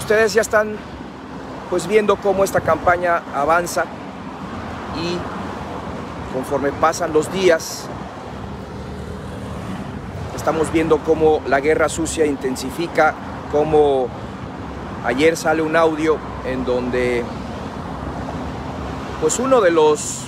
Ustedes ya están pues viendo cómo esta campaña avanza y conforme pasan los días estamos viendo cómo la guerra sucia intensifica, cómo ayer sale un audio en donde pues uno de los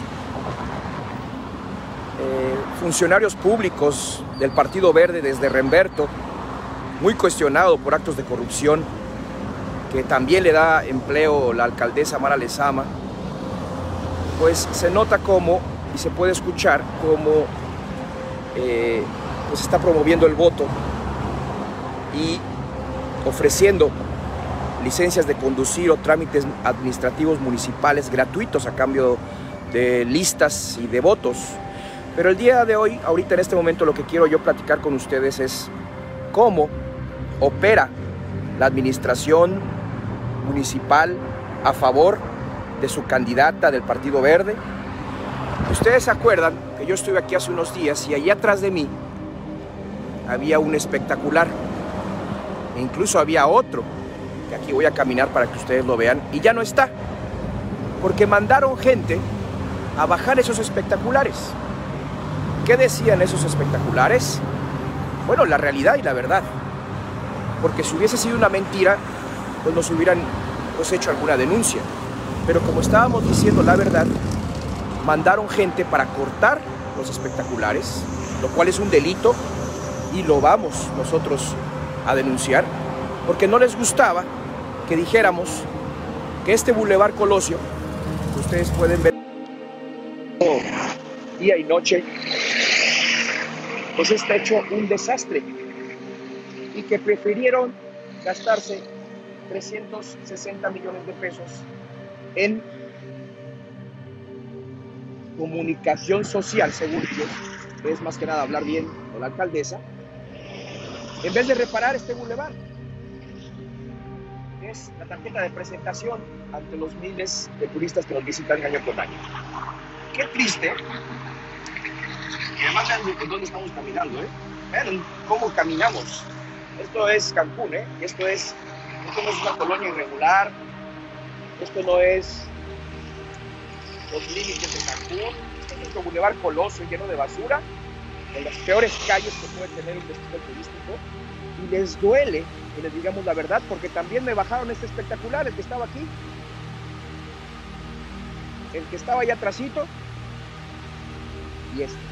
funcionarios públicos del Partido Verde desde Remberto, muy cuestionado por actos de corrupción, que también le da empleo la alcaldesa Mara Lezama, pues se nota cómo y se puede escuchar cómo pues está promoviendo el voto y ofreciendo licencias de conducir o trámites administrativos municipales gratuitos a cambio de listas y de votos. Pero el día de hoy, ahorita en este momento, lo que quiero yo platicar con ustedes es cómo opera la administración municipal a favor de su candidata del Partido Verde. Ustedes se acuerdan que yo estuve aquí hace unos días y allí atrás de mí había un espectacular, e incluso había otro, que aquí voy a caminar para que ustedes lo vean, y ya no está, porque mandaron gente a bajar esos espectaculares. ¿Qué decían esos espectaculares? Bueno, la realidad y la verdad, porque si hubiese sido una mentira, pues nos hubieran hecho alguna denuncia, pero como estábamos diciendo la verdad, mandaron gente para cortar los espectaculares, lo cual es un delito y lo vamos nosotros a denunciar, porque no les gustaba que dijéramos que este Boulevard Colosio, que ustedes pueden ver día y noche, pues está hecho un desastre, y que prefirieron gastarse 360 millones de pesos en comunicación social, según ellos, que es más que nada hablar bien con la alcaldesa, en vez de reparar este bulevar. Es la tarjeta de presentación ante los miles de turistas que nos visitan año con año. Qué triste. Y además vean por dónde estamos caminando, Vean cómo caminamos. Esto es Cancún, esto no es una colonia irregular, esto no es los límites de Cancún, esto es nuestro Boulevard Colosio lleno de basura, en las peores calles que puede tener un destino turístico, y les duele que les digamos la verdad, porque también me bajaron este espectacular, el que estaba aquí, el que estaba allá atrásito, y este.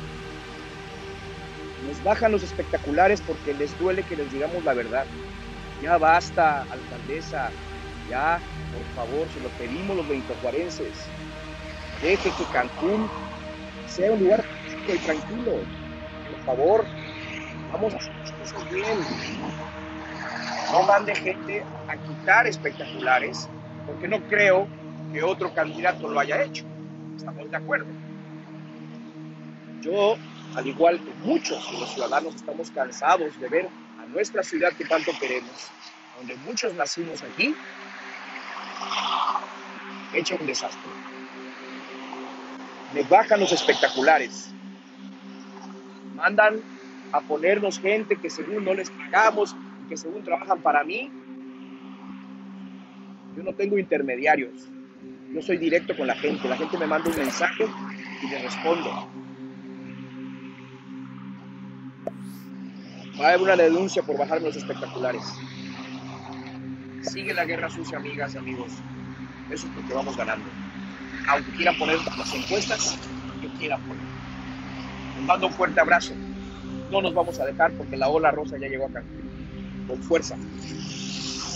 Nos bajan los espectaculares porque les duele que les digamos la verdad. Ya basta, alcaldesa, ya, por favor, se lo pedimos los benitojuarenses. Deje que Cancún sea un lugar pacífico y tranquilo. Por favor, vamos a hacer las cosas bien. No mande gente a quitar espectaculares, porque no creo que otro candidato lo haya hecho. Estamos de acuerdo. Yo, al igual que muchos de los ciudadanos, estamos cansados de ver a nuestra ciudad que tanto queremos, donde muchos nacimos aquí, hecha un desastre. Me bajan los espectaculares, mandan a ponernos gente que según no les pagamos, que según trabajan para mí. Yo no tengo intermediarios, yo soy directo con la gente me manda un mensaje y le respondo. Va a haber una denuncia por bajar los espectaculares. Sigue la guerra sucia, amigas y amigos. Eso es porque vamos ganando. Aunque quieran poner las encuestas, que quieran poner. Les mando un fuerte abrazo. No nos vamos a dejar porque la ola rosa ya llegó acá. Con fuerza.